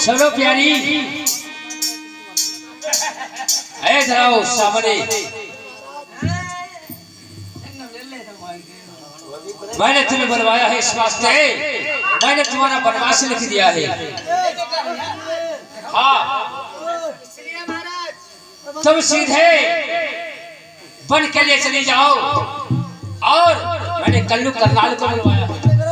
चलो प्यारी जराओ सामने। मैंने तुम्हें बनवाया है इस वास्ते, मैंने तुम्हारा वनवास लिख दिया है। हाँ तुम सीधे बन के लिए चली जाओ और मैंने कल्लू करनाल को बुलवाया।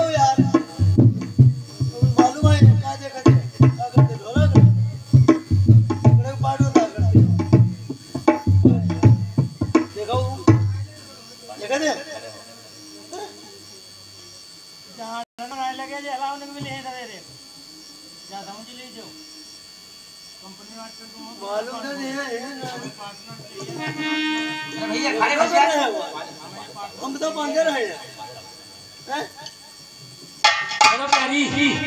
भैया खाने बस यार हम तो बंदर है हैं चलो प्यारी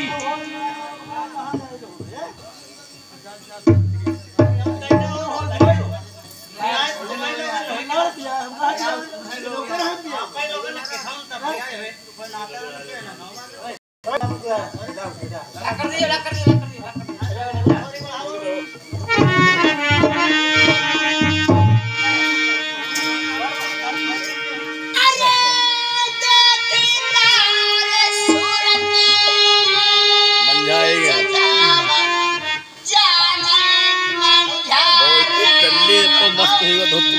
तो मस्त होगा धोती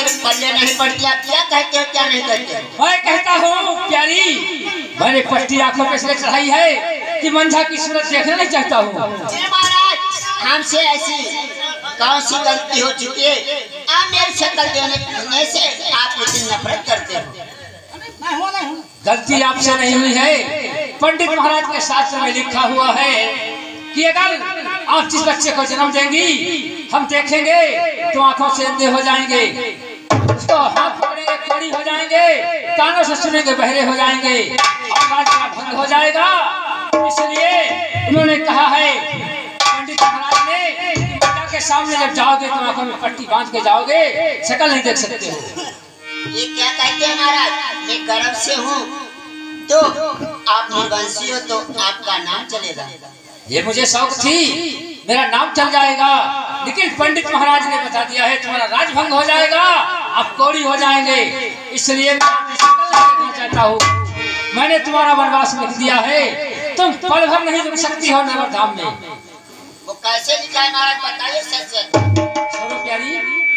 मेरे पल्ले नहीं पड़ती। आप क्या कहते हो क्या नहीं कहते हो? मैं कहता हूँ प्यारी, मैंने पट्टी आंखों पे इसलिए चढ़ाई है कि मंझा की सूरत देखना नहीं चाहता हूँ। जी महाराज, हमसे ऐसी कौन सी गलती हो चुकी है? आप मेरी शक्ल देने से आप इतनी नफरत करते हो? गलती आपसे नहीं हुई है। पंडित महाराज के शास्त्र में लिखा हुआ है कि अगर आप जिस बच्चे को जन्म देंगी, हम देखेंगे तो आंखों से अंधे हो जाएंगे, उसको हाथ पकड़ेंगे कोड़ी हो जाएंगे, कानों से सुनेंगे बहरे हो जाएंगे और राज का भंग हो जाएगा। इसलिए उन्होंने कहा है पंडित महाराज ने, पिता के सामने जब जाओगे तो आंखों में पट्टी बांध के जाओगे, शक्ल नहीं देख सकते हो। ये क्या कहते हैं महाराज? मैं गर्भ से हूँ तो आप निवंशी हो तो आपका नाम चलेगा। ये मुझे शौक थी, मेरा नाम चल जाएगा, लेकिन पंडित महाराज ने बता दिया है तुम्हारा राजभंग हो जाएगा, आप कोड़ी हो जाएंगे। इसलिए मैं आपकी शक्ल नहीं देखना चाहता हूँ। मैंने तुम्हारा वनवास लिख दिया है, तुम पल भर नहीं रुक सकती हो नगर धाम में। वो कैसे लिखा है महाराज, बताइए सच सच। सुनो प्यारी,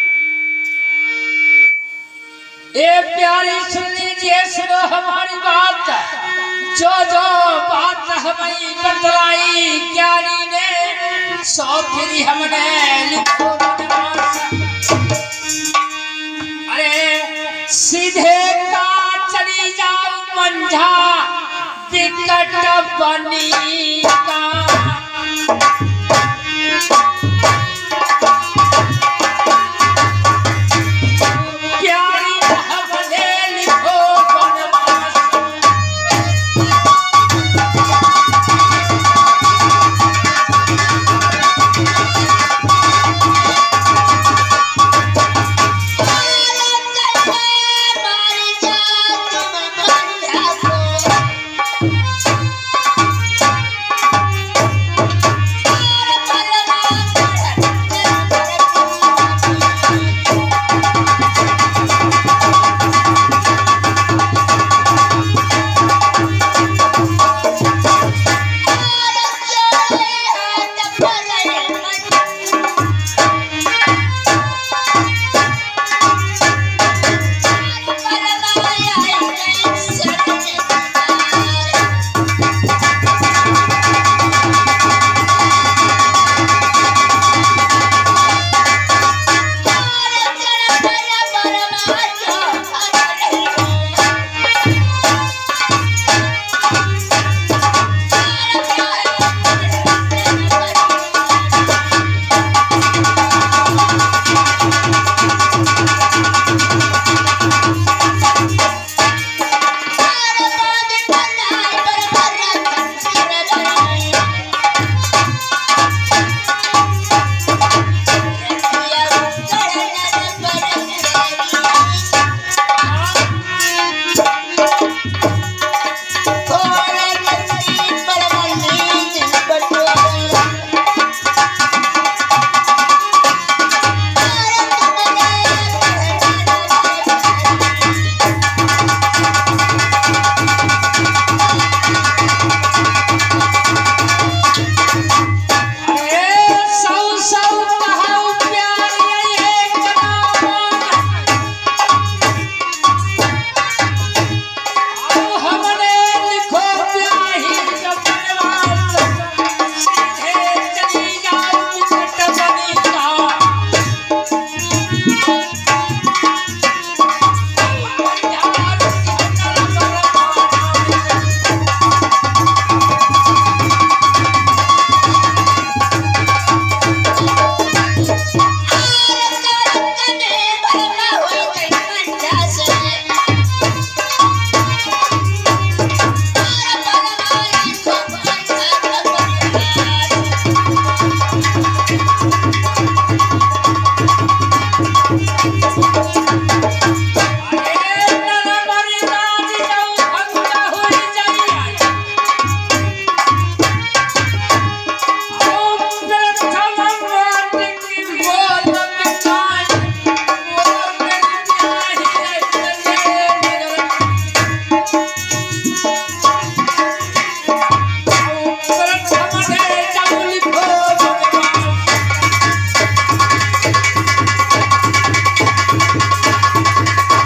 ए प्यारी सुन लीजिए, सुनो हमारी बात, जो जो बात हमें बतलाई ज्ञानी ने, सौ फिर हमने लिखो वनवास। अरे सीधे का चली जाओ मंझा विकट बनी का।